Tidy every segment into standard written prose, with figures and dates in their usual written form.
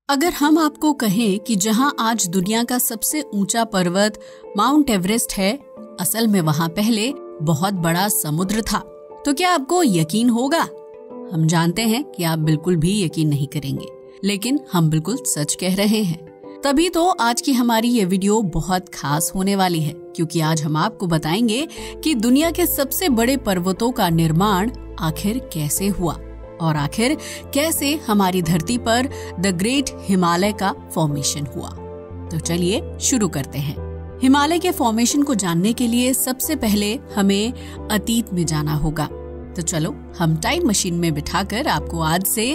अगर हम आपको कहें कि जहां आज दुनिया का सबसे ऊंचा पर्वत माउंट एवरेस्ट है, असल में वहां पहले बहुत बड़ा समुद्र था, तो क्या आपको यकीन होगा? हम जानते हैं कि आप बिल्कुल भी यकीन नहीं करेंगे, लेकिन हम बिल्कुल सच कह रहे हैं। तभी तो आज की हमारी ये वीडियो बहुत खास होने वाली है, क्योंकि आज हम आपको बताएंगे कि दुनिया के सबसे बड़े पर्वतों का निर्माण आखिर कैसे हुआ और आखिर कैसे हमारी धरती पर द ग्रेट हिमालय का फॉर्मेशन हुआ। तो चलिए शुरू करते हैं। हिमालय के फॉर्मेशन को जानने के लिए सबसे पहले हमें अतीत में जाना होगा। तो चलो हम टाइम मशीन में बिठाकर आपको आज से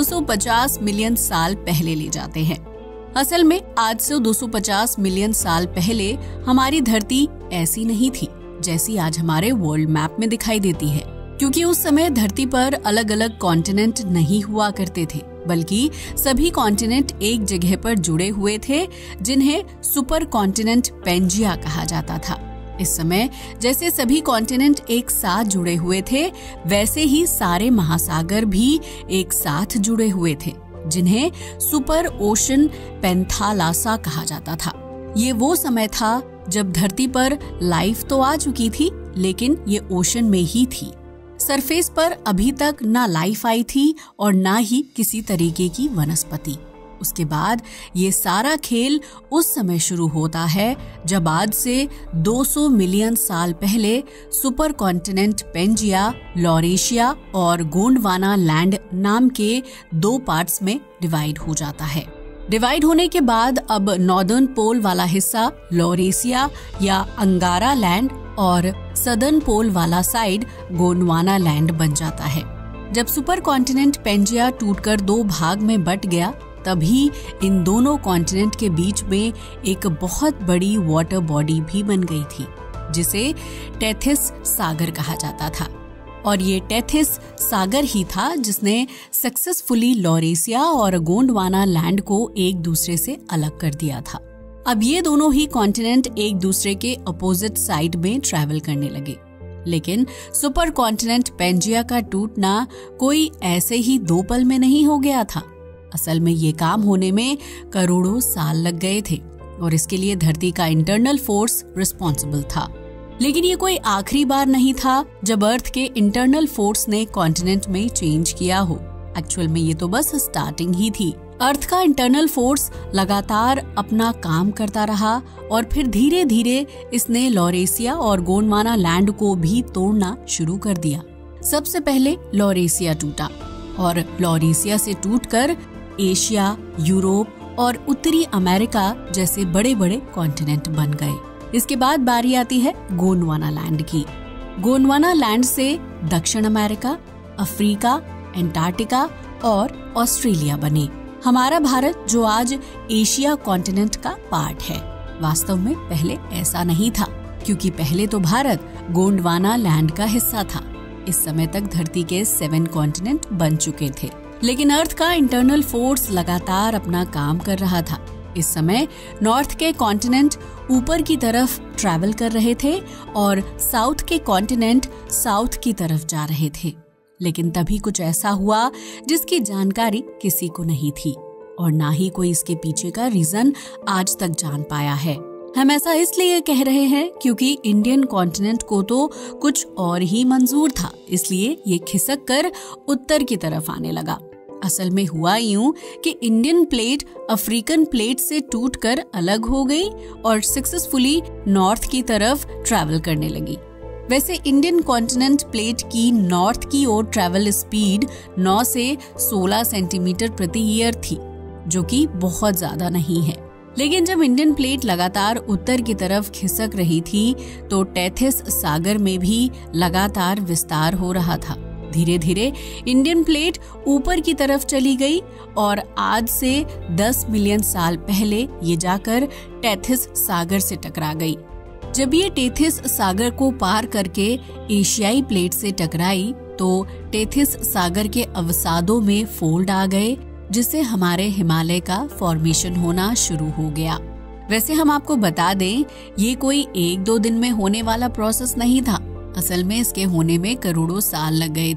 250 मिलियन साल पहले ले जाते हैं। असल में आज से 250 मिलियन साल पहले हमारी धरती ऐसी नहीं थी जैसी आज हमारे वर्ल्ड मैप में दिखाई देती है, क्योंकि उस समय धरती पर अलग अलग कॉन्टिनेंट नहीं हुआ करते थे, बल्कि सभी कॉन्टिनेंट एक जगह पर जुड़े हुए थे, जिन्हें सुपर कॉन्टिनेंट पेंजिया कहा जाता था। इस समय जैसे सभी कॉन्टिनेंट एक साथ जुड़े हुए थे, वैसे ही सारे महासागर भी एक साथ जुड़े हुए थे, जिन्हें सुपर ओशन पेंथालासा कहा जाता था। ये वो समय था जब धरती पर लाइफ तो आ चुकी थी, लेकिन ये ओशन में ही थी। सरफेस पर अभी तक ना लाइफ आई थी और ना ही किसी तरीके की वनस्पति। उसके बाद ये सारा खेल उस समय शुरू होता है जब आज से 200 मिलियन साल पहले सुपर कॉन्टिनेंट पेंजिया, लॉरेशिया और गोंडवाना लैंड नाम के दो पार्ट्स में डिवाइड हो जाता है। डिवाइड होने के बाद अब नॉर्दर्न पोल वाला हिस्सा लॉरेशिया या अंगारा लैंड और सदर्न पोल वाला साइड गोंडवाना लैंड बन जाता है। जब सुपर कॉन्टिनेंट पेंजिया टूटकर दो भाग में बट गया, तभी इन दोनों कॉन्टिनेंट के बीच में एक बहुत बड़ी वाटर बॉडी भी बन गई थी, जिसे टेथिस सागर कहा जाता था। और ये टेथिस सागर ही था जिसने सक्सेसफुली लॉरेशिया और गोंडवाना लैंड को एक दूसरे से अलग कर दिया था। अब ये दोनों ही कॉन्टिनेंट एक दूसरे के अपोजिट साइड में ट्रैवल करने लगे, लेकिन सुपर कॉन्टिनेंट पेंजिया का टूटना कोई ऐसे ही दो पल में नहीं हो गया था। असल में ये काम होने में करोड़ों साल लग गए थे और इसके लिए धरती का इंटरनल फोर्स रिस्पॉन्सिबल था। लेकिन ये कोई आखिरी बार नहीं था जब अर्थ के इंटरनल फोर्स ने कॉन्टिनेंट में चेंज किया हो। एक्चुअल में ये तो बस स्टार्टिंग ही थी। अर्थ का इंटरनल फोर्स लगातार अपना काम करता रहा और फिर धीरे धीरे इसने लॉरेशिया और गोंडवाना लैंड को भी तोड़ना शुरू कर दिया। सबसे पहले लॉरेशिया टूटा और लॉरेशिया से टूटकर एशिया, यूरोप और उत्तरी अमेरिका जैसे बड़े बड़े कॉन्टिनेंट बन गए। इसके बाद बारी आती है गोंडवाना लैंड की। गोंडवाना लैंड से दक्षिण अमेरिका, अफ्रीका, एंटार्क्टिका और ऑस्ट्रेलिया बने। हमारा भारत जो आज एशिया कॉन्टिनेंट का पार्ट है, वास्तव में पहले ऐसा नहीं था, क्योंकि पहले तो भारत गोंडवाना लैंड का हिस्सा था। इस समय तक धरती के 7 कॉन्टिनेंट बन चुके थे, लेकिन अर्थ का इंटरनल फोर्स लगातार अपना काम कर रहा था। इस समय नॉर्थ के कॉन्टिनेंट ऊपर की तरफ ट्रैवल कर रहे थे और साउथ के कॉन्टिनेंट साउथ की तरफ जा रहे थे। लेकिन तभी कुछ ऐसा हुआ जिसकी जानकारी किसी को नहीं थी और ना ही कोई इसके पीछे का रीजन आज तक जान पाया है। हम ऐसा इसलिए कह रहे हैं क्योंकि इंडियन कॉन्टिनेंट को तो कुछ और ही मंजूर था, इसलिए ये खिसक कर उत्तर की तरफ आने लगा। असल में हुआ यूं कि इंडियन प्लेट अफ्रीकन प्लेट से टूटकर अलग हो गई और सक्सेसफुली नॉर्थ की तरफ ट्रैवल करने लगी। वैसे इंडियन कॉन्टिनेंट प्लेट की नॉर्थ की ओर ट्रैवल स्पीड 9 से 16 सेंटीमीटर प्रति ईयर थी, जो कि बहुत ज्यादा नहीं है। लेकिन जब इंडियन प्लेट लगातार उत्तर की तरफ खिसक रही थी, तो टेथिस सागर में भी लगातार विस्तार हो रहा था। धीरे धीरे इंडियन प्लेट ऊपर की तरफ चली गई और आज से 10 मिलियन साल पहले ये जाकर टेथिस सागर से टकरा गई। जब ये टेथिस सागर को पार करके एशियाई प्लेट से टकराई, तो टेथिस सागर के अवसादों में फोल्ड आ गए, जिससे हमारे हिमालय का फॉर्मेशन होना शुरू हो गया। वैसे हम आपको बता दें, ये कोई 1-2 दिन में होने वाला प्रोसेस नहीं था। असल में इसके होने में करोड़ों साल लग गए थे।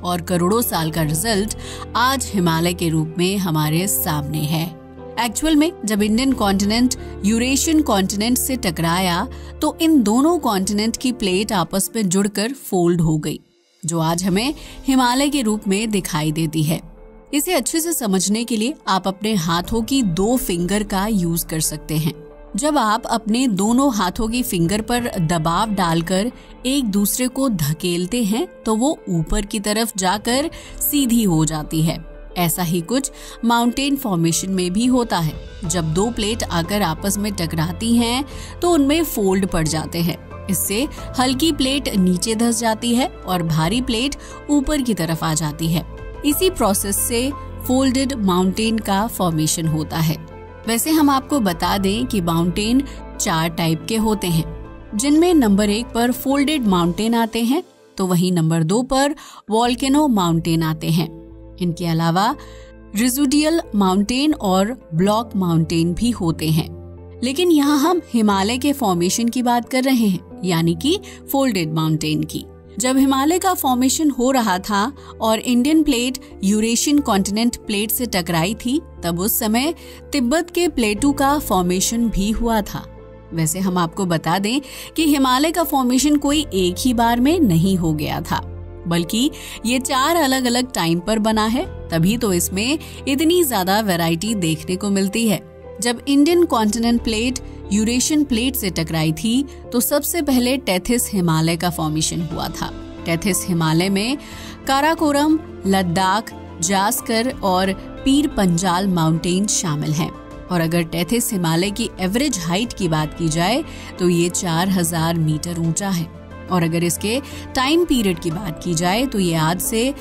और करोड़ों साल का रिजल्ट आज हिमालय के रूप में हमारे सामने है। एक्चुअल में जब इंडियन कॉन्टिनेंट यूरेशियन कॉन्टिनेंट से टकराया तो इन दोनों कॉन्टिनेंट की प्लेट आपस में जुड़कर फोल्ड हो गई, जो आज हमें हिमालय के रूप में दिखाई देती है। इसे अच्छे से समझने के लिए आप अपने हाथों की 2 फिंगर का यूज कर सकते हैं। जब आप अपने दोनों हाथों की फिंगर पर दबाव डालकर एक दूसरे को धकेलते हैं तो वो ऊपर की तरफ जाकर सीधी हो जाती है। ऐसा ही कुछ माउंटेन फॉर्मेशन में भी होता है। जब 2 प्लेट आकर आपस में टकराती हैं तो उनमें फोल्ड पड़ जाते हैं। इससे हल्की प्लेट नीचे धंस जाती है और भारी प्लेट ऊपर की तरफ आ जाती है। इसी प्रोसेस से फोल्डेड माउंटेन का फॉर्मेशन होता है। वैसे हम आपको बता दें कि माउंटेन 4 टाइप के होते हैं, जिनमें नंबर 1 पर फोल्डेड माउंटेन आते हैं, तो वहीं नंबर 2 पर वोल्केनो माउंटेन आते हैं। इनके अलावा रेसिडुअल माउंटेन और ब्लॉक माउंटेन भी होते हैं, लेकिन यहाँ हम हिमालय के फॉर्मेशन की बात कर रहे हैं, यानी कि फोल्डेड माउंटेन की। जब हिमालय का फॉर्मेशन हो रहा था और Indian plate Eurasian continent plate से टकराई थी, तब उस समय तिब्बत के प्लेटू का फॉर्मेशन भी हुआ था। वैसे हम आपको बता दें कि हिमालय का फॉर्मेशन कोई एक ही बार में नहीं हो गया था, बल्कि ये 4 अलग अलग टाइम पर बना है, तभी तो इसमें इतनी ज्यादा वैरायटी देखने को मिलती है। जब Indian continent plate Eurasian plate से टकराई थी तो सबसे पहले टेथिस हिमालय का फॉर्मेशन हुआ था। टेथिस हिमालय में काराकोरम, लद्दाख, जास्कर और पीर पंजाल माउंटेन शामिल हैं। और अगर टेथिस हिमालय की एवरेज हाइट की बात की जाए तो ये 4000 मीटर ऊंचा है। और अगर इसके टाइम पीरियड की बात की जाए तो ये आज से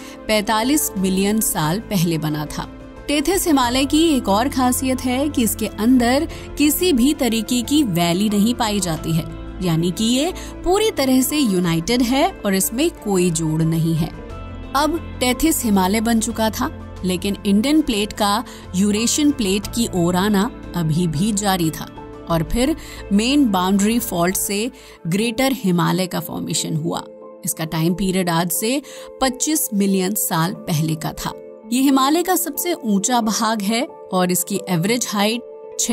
45 मिलियन साल पहले बना था। टेथिस हिमालय की एक और खासियत है कि इसके अंदर किसी भी तरीके की वैली नहीं पाई जाती है, यानी कि ये पूरी तरह से यूनाइटेड है और इसमें कोई जोड़ नहीं है। अब टेथिस हिमालय बन चुका था, लेकिन इंडियन प्लेट का यूरेशियन प्लेट की ओर आना अभी भी जारी था और फिर मेन बाउंड्री फॉल्ट से ग्रेटर हिमालय का फॉर्मेशन हुआ। इसका टाइम पीरियड आज से 25 मिलियन साल पहले का था। ये हिमालय का सबसे ऊंचा भाग है और इसकी एवरेज हाइट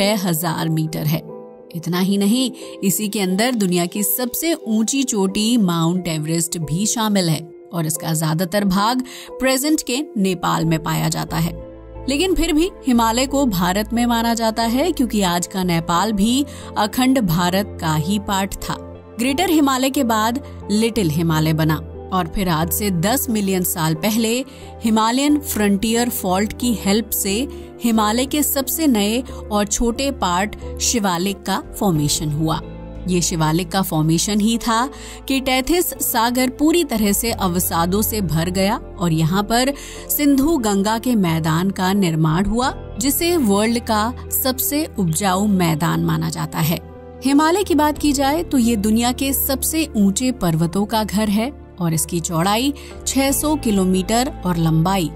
6000 मीटर है। इतना ही नहीं, इसी के अंदर दुनिया की सबसे ऊंची चोटी माउंट एवरेस्ट भी शामिल है और इसका ज्यादातर भाग प्रेजेंट के नेपाल में पाया जाता है। लेकिन फिर भी हिमालय को भारत में माना जाता है, क्योंकि आज का नेपाल भी अखंड भारत का ही पार्ट था। ग्रेटर हिमालय के बाद लिटिल हिमालय बना और फिर आज से 10 मिलियन साल पहले हिमालयन फ्रंटियर फॉल्ट की हेल्प से हिमालय के सबसे नए और छोटे पार्ट शिवालिक का फॉर्मेशन हुआ। ये शिवालिक का फॉर्मेशन ही था कि टेथिस सागर पूरी तरह से अवसादों से भर गया और यहाँ पर सिंधु गंगा के मैदान का निर्माण हुआ, जिसे वर्ल्ड का सबसे उपजाऊ मैदान माना जाता है। हिमालय की बात की जाए तो ये दुनिया के सबसे ऊंचे पर्वतों का घर है और इसकी चौड़ाई 600 किलोमीटर और लंबाई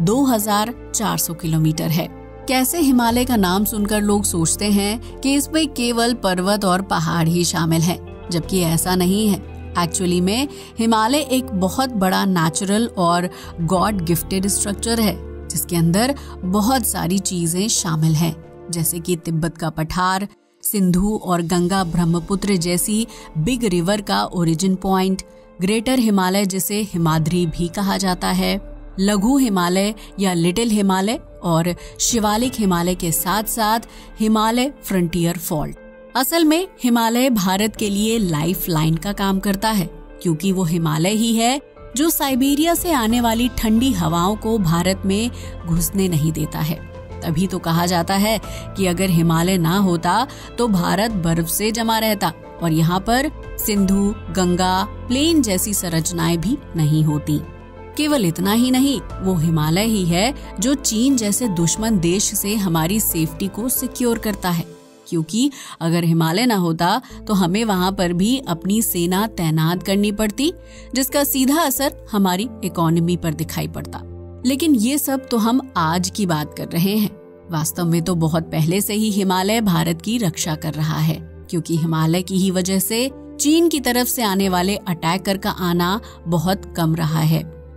2400 किलोमीटर है। कैसे हिमालय का नाम सुनकर लोग सोचते हैं कि इसमें केवल पर्वत और पहाड़ ही शामिल हैं, जबकि ऐसा नहीं है। एक्चुअली में हिमालय एक बहुत बड़ा नेचुरल और गॉड गिफ्टेड स्ट्रक्चर है, जिसके अंदर बहुत सारी चीजें शामिल हैं, जैसे कि तिब्बत का पठार, सिंधु और गंगा ब्रह्मपुत्र जैसी बिग रिवर का ओरिजिन पॉइंट, ग्रेटर हिमालय जिसे हिमाद्री भी कहा जाता है, लघु हिमालय या लिटिल हिमालय और शिवालिक हिमालय के साथ साथ हिमालय फ्रंटियर फॉल्ट। असल में हिमालय भारत के लिए लाइफ लाइन का काम करता है, क्योंकि वो हिमालय ही है जो साइबेरिया से आने वाली ठंडी हवाओं को भारत में घुसने नहीं देता है। तभी तो कहा जाता है कि अगर हिमालय ना होता तो भारत बर्फ से जमा रहता और यहाँ पर सिंधु, गंगा, प्लेन जैसी संरचनाएं भी नहीं होती। केवल इतना ही नहीं, वो हिमालय ही है जो चीन जैसे दुश्मन देश से हमारी सेफ्टी को सिक्योर करता है, क्योंकि अगर हिमालय ना होता तो हमें वहाँ पर भी अपनी सेना तैनात करनी पड़ती, जिसका सीधा असर हमारी इकोनॉमी पर दिखाई पड़ता। लेकिन ये सब तो हम आज की बात कर रहे हैं। वास्तव में तो बहुत पहले से ही हिमालय भारत की रक्षा कर रहा है, क्योंकि हिमालय की ही वजह से चीन की तरफ से आने वाले अटैकर का आना बहुत कम रहा है।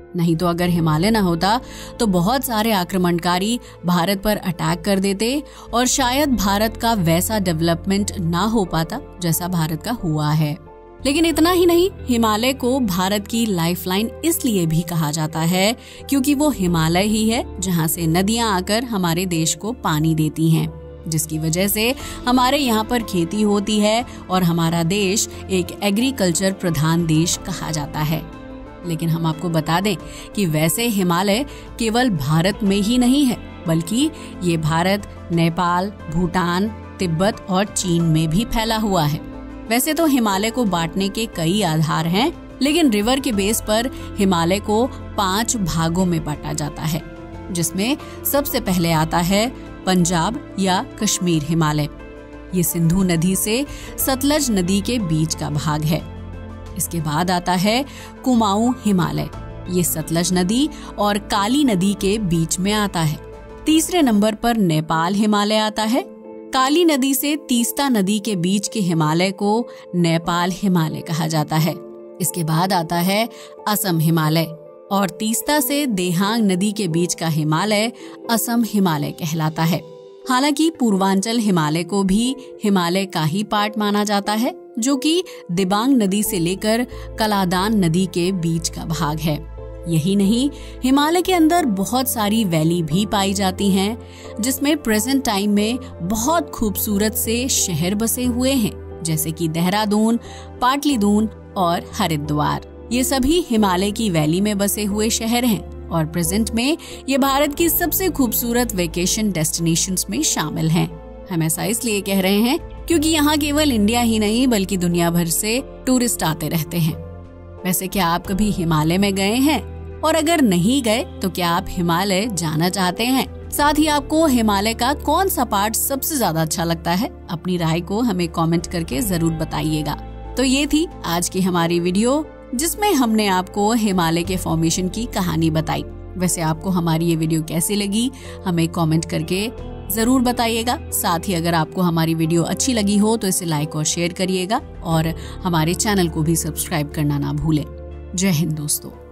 नहीं तो अगर हिमालय ना होता तो बहुत सारे आक्रमणकारी भारत पर अटैक कर देते और शायद भारत का वैसा डेवलपमेंट ना हो पाता जैसा भारत का हुआ है। लेकिन इतना ही नहीं, हिमालय को भारत की लाइफलाइन इसलिए भी कहा जाता है क्योंकि वो हिमालय ही है जहाँ से नदियाँ आकर हमारे देश को पानी देती हैं, जिसकी वजह से हमारे यहाँ पर खेती होती है और हमारा देश एक एग्रीकल्चर प्रधान देश कहा जाता है। लेकिन हम आपको बता दें कि वैसे हिमालय केवल भारत में ही नहीं है, बल्कि ये भारत, नेपाल, भूटान, तिब्बत और चीन में भी फैला हुआ है। वैसे तो हिमालय को बांटने के कई आधार हैं, लेकिन रिवर के बेस पर हिमालय को 5 भागों में बांटा जाता है, जिसमें सबसे पहले आता है पंजाब या कश्मीर हिमालय। ये सिंधु नदी से सतलज नदी के बीच का भाग है। इसके बाद आता है कुमाऊं हिमालय। ये सतलज नदी और काली नदी के बीच में आता है। तीसरे नंबर पर नेपाल हिमालय आता है। काली नदी से तीस्ता नदी के बीच के हिमालय को नेपाल हिमालय कहा जाता है। इसके बाद आता है असम हिमालय और तीस्ता से देहांग नदी के बीच का हिमालय असम हिमालय कहलाता है। हालांकि पूर्वांचल हिमालय को भी हिमालय का ही पार्ट माना जाता है, जो कि दिबांग नदी से लेकर कलादान नदी के बीच का भाग है। यही नहीं, हिमालय के अंदर बहुत सारी वैली भी पाई जाती हैं, जिसमें प्रेजेंट टाइम में बहुत खूबसूरत से शहर बसे हुए हैं, जैसे कि देहरादून, पाटलिदून और हरिद्वार। ये सभी हिमालय की वैली में बसे हुए शहर हैं और प्रेजेंट में ये भारत की सबसे खूबसूरत वेकेशन डेस्टिनेशंस में शामिल हैं। हम ऐसा इसलिए कह रहे हैं क्योंकि यहाँ केवल इंडिया ही नहीं बल्कि दुनिया भर से टूरिस्ट आते रहते हैं। वैसे क्या आप कभी हिमालय में गए हैं? और अगर नहीं गए तो क्या आप हिमालय जाना चाहते हैं? साथ ही आपको हिमालय का कौन सा पार्ट सबसे ज्यादा अच्छा लगता है? अपनी राय को हमें कमेंट करके जरूर बताइएगा। तो ये थी आज की हमारी वीडियो, जिसमें हमने आपको हिमालय के फॉर्मेशन की कहानी बताई। वैसे आपको हमारी ये वीडियो कैसी लगी हमें कमेंट करके जरूर बताइएगा। साथ ही अगर आपको हमारी वीडियो अच्छी लगी हो तो इसे लाइक और शेयर करिएगा और हमारे चैनल को भी सब्सक्राइब करना ना भूलें। जय हिंद दोस्तों।